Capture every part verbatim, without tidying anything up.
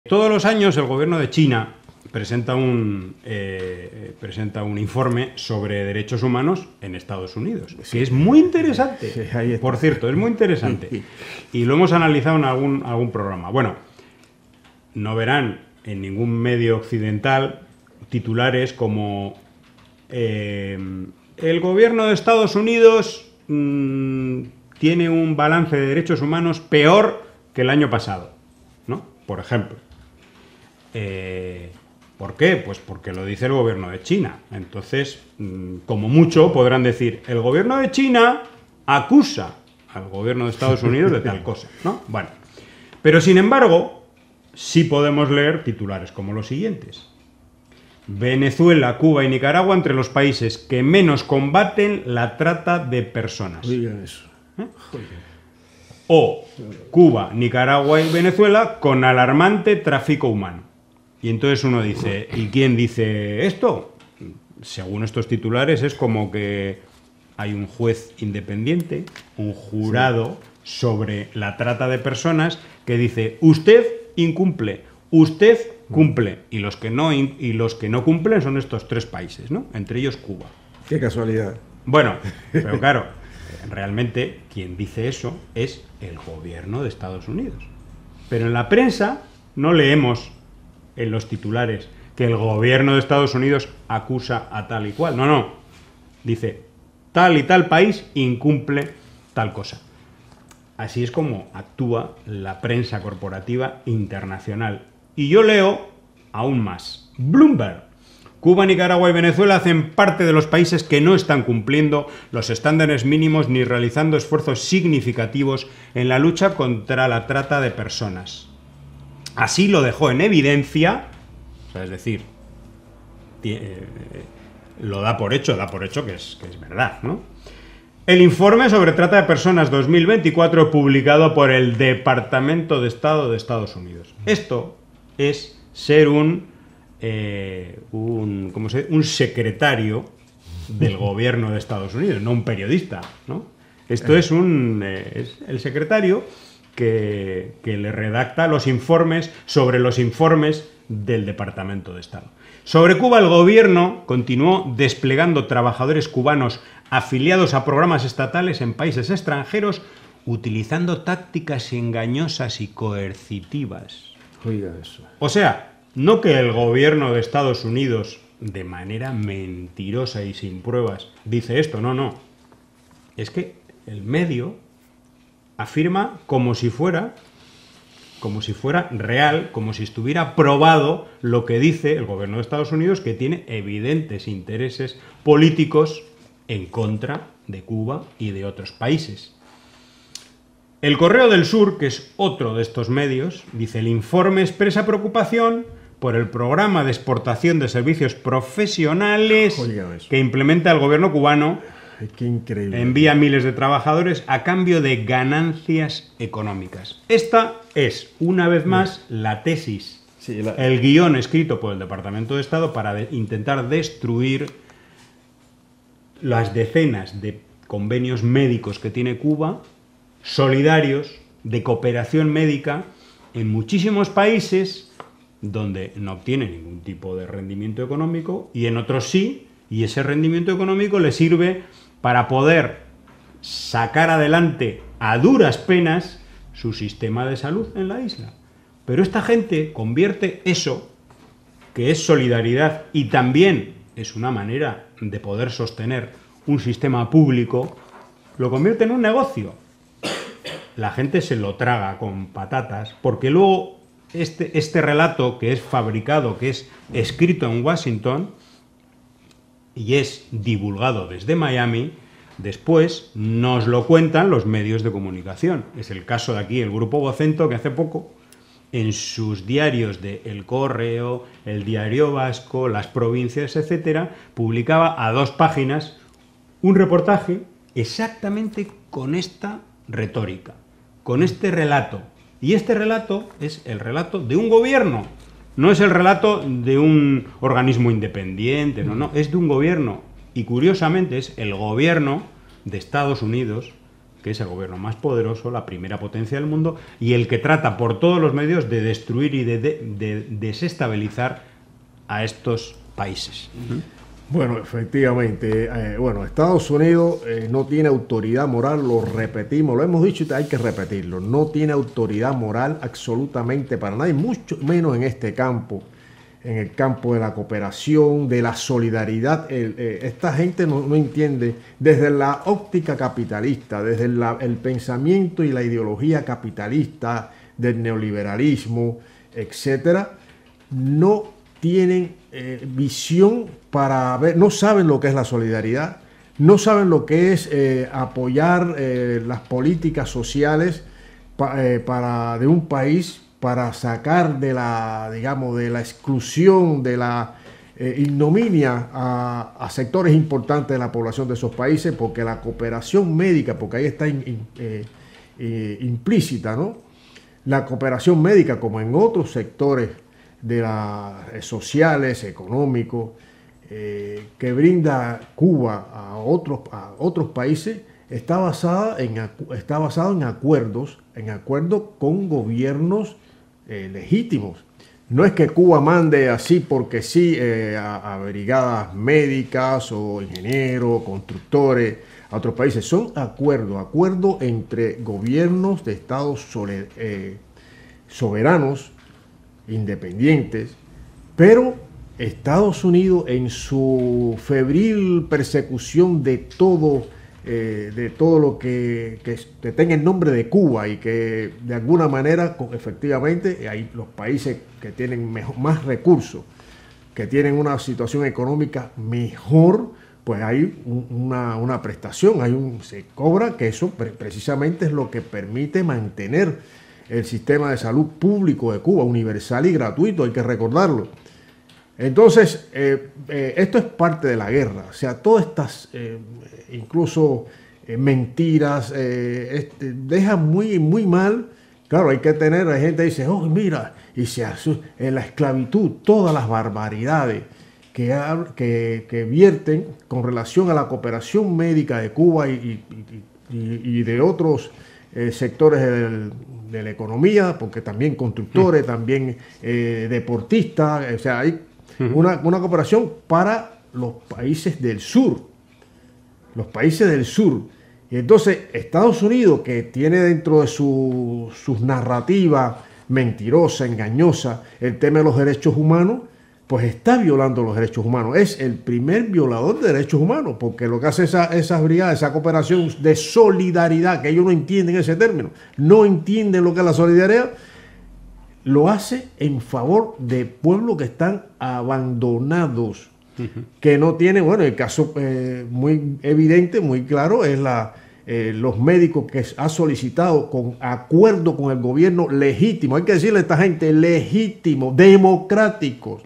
Todos los años el gobierno de China presenta un, eh, presenta un informe sobre derechos humanos en Estados Unidos, sí, que es muy interesante. Sí, por cierto, es muy interesante. Y lo hemos analizado en algún, algún programa. Bueno, no verán en ningún medio occidental titulares como eh, el gobierno de Estados Unidos mmm, tiene un balance de derechos humanos peor que el año pasado, ¿no? Por ejemplo. Eh, ¿Por qué? Pues porque lo dice el gobierno de China. Entonces, como mucho, podrán decir, el gobierno de China acusa al gobierno de Estados Unidos de tal cosa, ¿no? Bueno, pero sin embargo, sí podemos leer titulares como los siguientes. Venezuela, Cuba y Nicaragua entre los países que menos combaten la trata de personas. Oigan eso. ¿Eh? O Cuba, Nicaragua y Venezuela con alarmante tráfico humano. Y entonces uno dice, ¿y quién dice esto? Según estos titulares es como que hay un juez independiente, un jurado sí. sobre la trata de personas que dice, usted incumple, usted cumple. Y los que no, y los que no cumplen son estos tres países, ¿no? Entre ellos Cuba. Qué casualidad. Bueno, pero claro, realmente quien dice eso es el gobierno de Estados Unidos. Pero en la prensa no leemos en los titulares que el gobierno de Estados Unidos acusa a tal y cual. No, no. Dice, tal y tal país incumple tal cosa. Así es como actúa la prensa corporativa internacional. Y yo leo aún más. Bloomberg. Cuba, Nicaragua y Venezuela hacen parte de los países que no están cumpliendo los estándares mínimos ni realizando esfuerzos significativos en la lucha contra la trata de personas. Así lo dejó en evidencia, o sea, es decir, eh, lo da por hecho, da por hecho que es, que es verdad, ¿no? El informe sobre trata de personas dos mil veinticuatro publicado por el Departamento de Estado de Estados Unidos. Esto es ser un, eh, un, ¿cómo se dice? un secretario del gobierno de Estados Unidos, no un periodista, ¿no? Esto es, un, eh, es el secretario Que, que le redacta los informes sobre los informes del Departamento de Estado. Sobre Cuba, el gobierno continuó desplegando trabajadores cubanos afiliados a programas estatales en países extranjeros, utilizando tácticas engañosas y coercitivas. Oiga eso. O sea, no que el gobierno de Estados Unidos, de manera mentirosa y sin pruebas, dice esto, no, no. Es que el medio afirma como si fuera, como si fuera real, como si estuviera probado lo que dice el gobierno de Estados Unidos, que tiene evidentes intereses políticos en contra de Cuba y de otros países. El Correo del Sur, que es otro de estos medios, dice, el informe expresa preocupación por el programa de exportación de servicios profesionales que implementa el gobierno cubano. Qué increíble. Envía miles de trabajadores a cambio de ganancias económicas. Esta es, una vez más, la tesis, sí, la... el guión escrito por el Departamento de Estado para de intentar destruir las decenas de convenios médicos que tiene Cuba, solidarios, de cooperación médica, en muchísimos países donde no obtiene ningún tipo de rendimiento económico y en otros sí, y ese rendimiento económico le sirve para poder sacar adelante a duras penas su sistema de salud en la isla. Pero esta gente convierte eso, que es solidaridad y también es una manera de poder sostener un sistema público, lo convierte en un negocio. La gente se lo traga con patatas, porque luego este, este relato que es fabricado, que es escrito en Washington y es divulgado desde Miami, después nos lo cuentan los medios de comunicación. Es el caso de aquí, el Grupo Vocento, que hace poco, en sus diarios de El Correo, El Diario Vasco, Las Provincias, etcétera, publicaba a dos páginas un reportaje exactamente con esta retórica, con este relato. Y este relato es el relato de un gobierno. No es el relato de un organismo independiente, no, no, es de un gobierno. Y curiosamente es el gobierno de Estados Unidos que es el gobierno más poderoso, la primera potencia del mundo y el que trata por todos los medios de destruir y de, de, de desestabilizar a estos países. Bueno, efectivamente, eh, bueno, Estados Unidos eh, no tiene autoridad moral, lo repetimos, lo hemos dicho y hay que repetirlo, no tiene autoridad moral absolutamente para nadie, mucho menos en este campo, en el campo de la cooperación, de la solidaridad. El, eh, esta gente no, no entiende, desde la óptica capitalista, desde la, el pensamiento y la ideología capitalista del neoliberalismo, etcétera, no tienen eh, visión para ver, no saben lo que es la solidaridad, no saben lo que es eh, apoyar eh, las políticas sociales pa, eh, para, de un país para sacar de la, digamos, de la exclusión, de la eh, ignominia a, a sectores importantes de la población de esos países, porque la cooperación médica, porque ahí está in, in, eh, eh, implícita, ¿no? La cooperación médica, como en otros sectores de las eh, sociales, económicos, eh, que brinda Cuba a otros, a otros países, está basada en, está basado en acuerdos, en acuerdos con gobiernos eh, legítimos. No es que Cuba mande así porque sí eh, a, a brigadas médicas o ingenieros, constructores a otros países. Son acuerdos, acuerdos entre gobiernos de estados sobre, eh, soberanos, independientes, pero Estados Unidos, en su febril persecución de todo, eh, de todo lo que, que, que tenga el nombre de Cuba y que de alguna manera, efectivamente, hay los países que tienen mejor, más recursos, que tienen una situación económica mejor, pues hay un, una, una prestación, hay un, se cobra, que eso precisamente es lo que permite mantener el sistema de salud público de Cuba, universal y gratuito, hay que recordarlo. Entonces, eh, eh, esto es parte de la guerra, o sea, todas estas, eh, incluso eh, mentiras, eh, este, dejan muy, muy mal. Claro, hay que tener, hay gente que dice, oh, mira, y se hace en la esclavitud, todas las barbaridades que, que, que vierten con relación a la cooperación médica de Cuba y, y, y, y de otros eh, sectores del, de la economía, porque también constructores, también eh, deportistas, o sea, hay una, una cooperación para los países del sur, los países del sur. Y entonces Estados Unidos, que tiene dentro de su, sus narrativas mentirosa, engañosa, el tema de los derechos humanos, pues está violando los derechos humanos. Es el primer violador de derechos humanos, porque lo que hace esa, esas brigadas, esa cooperación de solidaridad, que ellos no entienden ese término, no entienden lo que es la solidaridad, lo hace en favor de pueblos que están abandonados, uh-huh. que no tienen, bueno, el caso eh, muy evidente, muy claro, es la, eh, los médicos que ha solicitado con acuerdo con el gobierno legítimo, hay que decirle a esta gente legítimo, democráticos.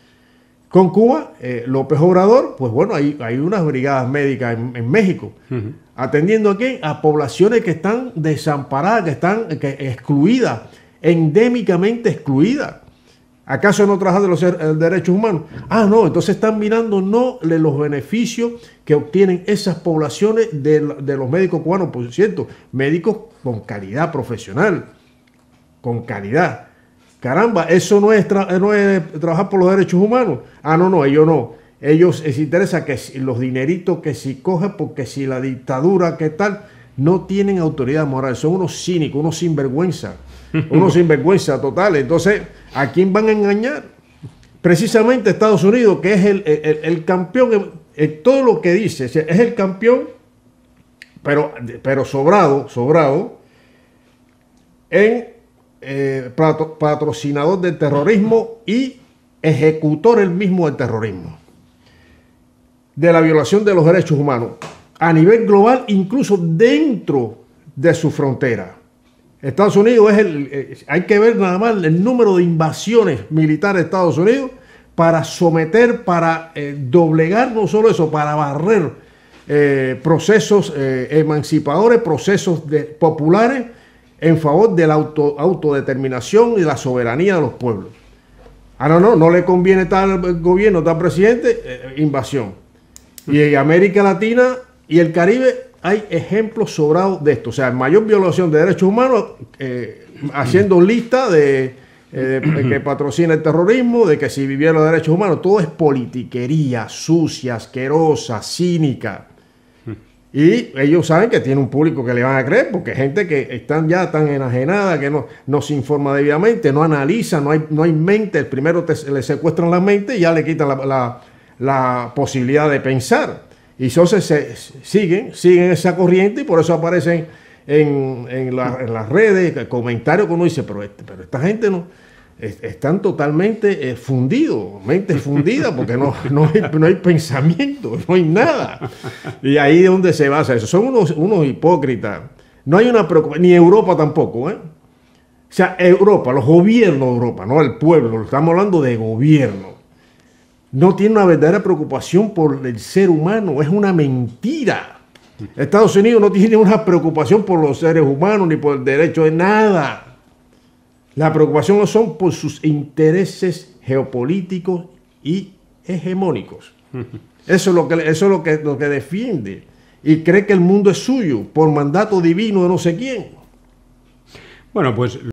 Con Cuba, eh, López Obrador, pues bueno, hay, hay unas brigadas médicas en, en México, uh-huh. atendiendo aquí a poblaciones que están desamparadas, que están que, excluidas, endémicamente excluida. ¿Acaso no trabajan de los eh, derechos humanos? Ah, no, entonces están mirando no de los beneficios que obtienen esas poblaciones de, de los médicos cubanos, por cierto, médicos con calidad profesional, con calidad. Caramba, eso no es, tra no es trabajar por los derechos humanos. Ah, no, no, ellos no. Ellos les interesa que si los dineritos que si cogen, porque si la dictadura, ¿qué tal? No tienen autoridad moral, son unos cínicos, unos sinvergüenza. Unos sinvergüenza total. Entonces, ¿a quién van a engañar? Precisamente Estados Unidos, que es el, el, el campeón en, en todo lo que dice, es el campeón, pero, pero sobrado, sobrado, en eh, patrocinador del terrorismo y ejecutor el mismo del terrorismo, de la violación de los derechos humanos, a nivel global, incluso dentro de su frontera. Estados Unidos es el, eh, hay que ver nada más el número de invasiones militares de Estados Unidos para someter, para eh, doblegar, no solo eso, para barrer eh, procesos eh, emancipadores, procesos de, populares en favor de la auto, autodeterminación y la soberanía de los pueblos. Ahora no, no le conviene tal gobierno, tal presidente, eh, invasión. Y en América Latina y el Caribe, hay ejemplos sobrados de esto. O sea, mayor violación de derechos humanos, eh, haciendo lista de, eh, de que patrocina el terrorismo, de que si viviera los derechos humanos, todo es politiquería, sucia, asquerosa, cínica. Y ellos saben que tiene un público que le van a creer, porque hay gente que están ya tan enajenada, que no, no se informa debidamente, no analiza, no hay, no hay mente. El primero te, le secuestran la mente y ya le quitan la, la, la posibilidad de pensar. Y entonces se, siguen, siguen esa corriente y por eso aparecen en, en, la, en las redes comentarios que uno dice, pero, este, pero esta gente no... están totalmente eh, fundidos, mente fundida, porque no, no, hay, no hay pensamiento, no hay nada. Y ahí es donde se basa eso. Son unos, unos hipócritas. No hay una preocupación, ni Europa tampoco, ¿eh? O sea, Europa, los gobiernos de Europa, no el pueblo, estamos hablando de gobierno, no tiene una verdadera preocupación por el ser humano, es una mentira. Estados Unidos no tiene una preocupación por los seres humanos ni por el derecho de nada. La preocupación no son por sus intereses geopolíticos y hegemónicos. Eso es lo que, eso es lo que, lo que defiende. Y cree que el mundo es suyo por mandato divino de no sé quién. Bueno, pues...